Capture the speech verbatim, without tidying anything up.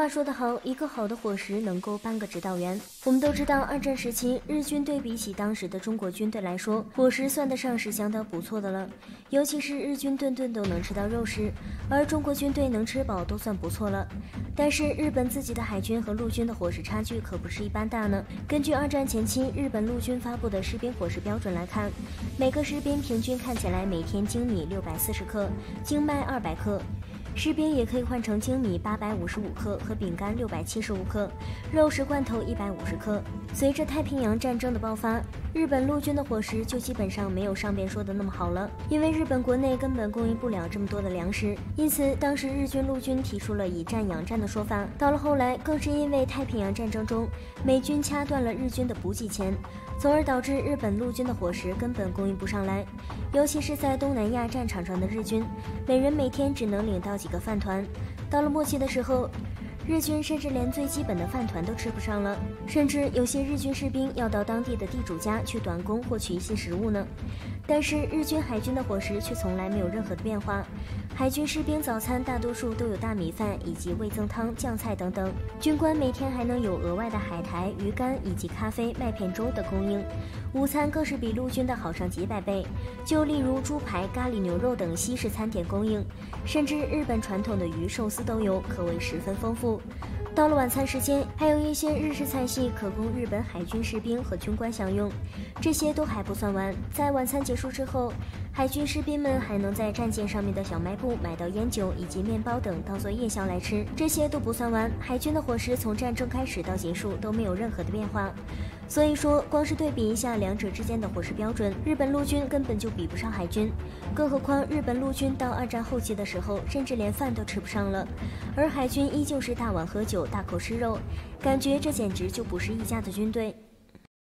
话说得好，一个好的伙食能够半个指导员。我们都知道，二战时期日军对比起当时的中国军队来说，伙食算得上是相当不错的了。尤其是日军顿顿都能吃到肉食，而中国军队能吃饱都算不错了。但是日本自己的海军和陆军的伙食差距可不是一般大呢。根据二战前期日本陆军发布的士兵伙食标准来看，每个士兵平均看起来每天精米六百四十克，精麦二百克。士兵也可以换成精米八百五十五克和饼干六百七十五克，肉食罐头一百五十克。随着太平洋战争的爆发，日本陆军的伙食就基本上没有上边说的那么好了，因为日本国内根本供应不了这么多的粮食，因此当时日军陆军提出了以战养战的说法。到了后来，更是因为太平洋战争中美军掐断了日军的补给线，从而导致日本陆军的伙食根本供应不上来，尤其是在东南亚战场上的日军，每人每天只能领到几个饭团。到了末期的时候，日军甚至连最基本的饭团都吃不上了，甚至有些日军士兵要到当地的地主家去短工获取一些食物呢。但是日军海军的伙食却从来没有任何的变化，海军士兵早餐大多数都有大米饭以及味增汤、酱菜等等，军官每天还能有额外的海苔、鱼干以及咖啡、麦片粥的供应，午餐更是比陆军的好上几百倍。就例如猪排、咖喱牛肉等西式餐点供应，甚至日本传统的鱼寿司都有，可谓十分丰富。到了晚餐时间，还有一些日式菜系可供日本海军士兵和军官享用。这些都还不算完，在晚餐结束之后，海军士兵们还能在战舰上面的小卖部买到烟酒以及面包等当做夜宵来吃。这些都不算完，海军的伙食从战争开始到结束都没有任何的变化。所以说，光是对比一下两者之间的伙食标准，日本陆军根本就比不上海军，更何况日本陆军到二战后期的时候，甚至连饭都吃不上了，而海军依旧是大碗喝酒、大口吃肉，感觉这简直就不是一家的军队。